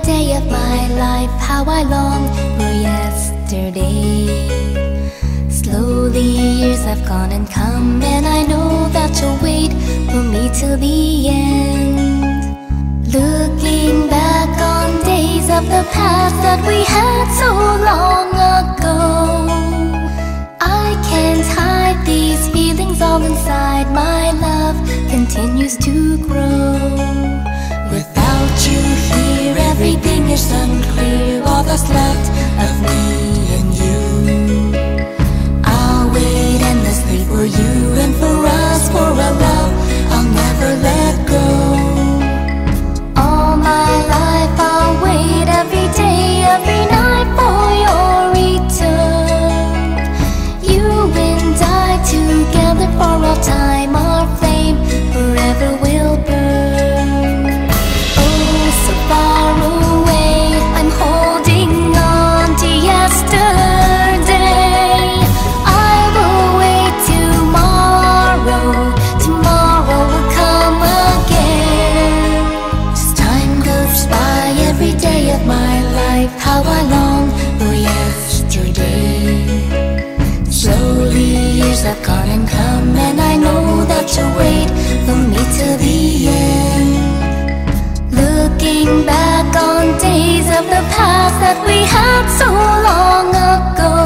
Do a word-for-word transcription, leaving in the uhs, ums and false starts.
day of my life, how I long for yesterday. Slowly years have gone and come, and I know that you'll wait for me till the end. Looking back on days of the past that we had so long ago, I can't hide these feelings all inside. My love continues to grow. Without you here, everything is unclear. All that's left of me and you. I'll wait endlessly for you and for us, for a love I'll never let go. All my life I'll wait every day, every night for your return. You and I together for all time, our flame forever will burn. Oh, so far away, I'm holding on to yesterday. I will wait tomorrow, tomorrow will come again. As time goes by, every day of my life, how I long for yesterday. Slowly years have gone and come, and I know that you'll wait for me till the end. Looking back on days of the past that we had so long ago,